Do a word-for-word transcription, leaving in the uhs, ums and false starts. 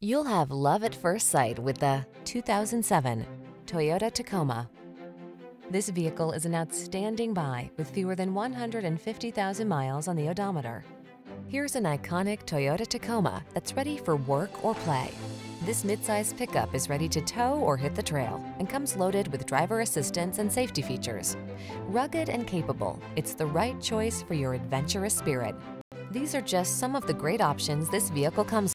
You'll have love at first sight with the two thousand seven Toyota Tacoma. This vehicle is an outstanding buy with fewer than one hundred fifty thousand miles on the odometer. Here's an iconic Toyota Tacoma that's ready for work or play. This midsize pickup is ready to tow or hit the trail and comes loaded with driver assistance and safety features. Rugged and capable, it's the right choice for your adventurous spirit. These are just some of the great options this vehicle comes